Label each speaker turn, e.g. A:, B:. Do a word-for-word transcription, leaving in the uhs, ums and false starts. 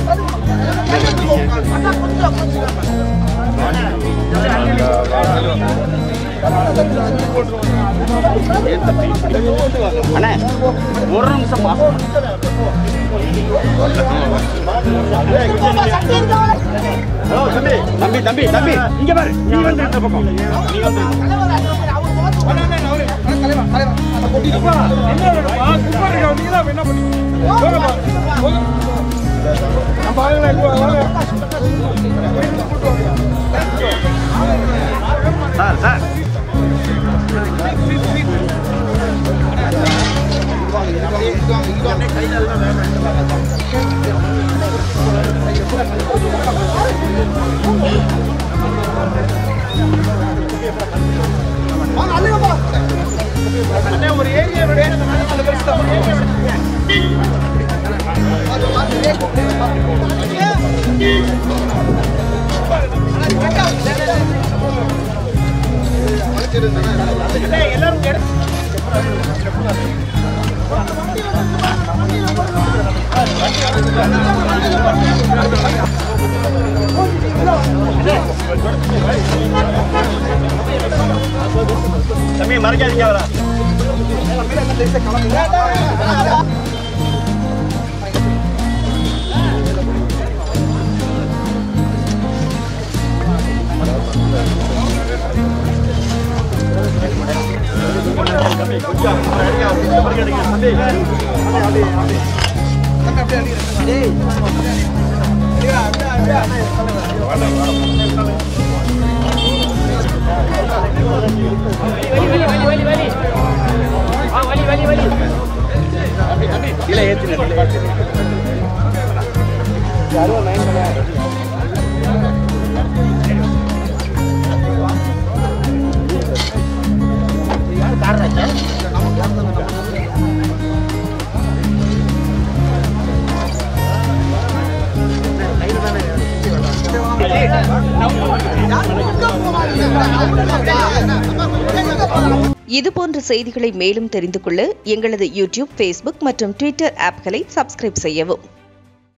A: அண்ணே ஒரு நிமிஷம் தம்பி தம்பி தம்பி இங்க பாரு நீ வந்து இந்த பக்கம் நீ வந்து சார் சார் ஒரு ஏரியா எல்லாரும் தம்பி மறைக்காதீங்களா
B: இதுபோன்ற செய்திகளை மேலும் தெரிந்து கொள்ள எங்களது யூடியூப், ஃபேஸ்புக் மற்றும் ட்விட்டர் ஆப்களை சப்ஸ்கிரைப் செய்யவும்.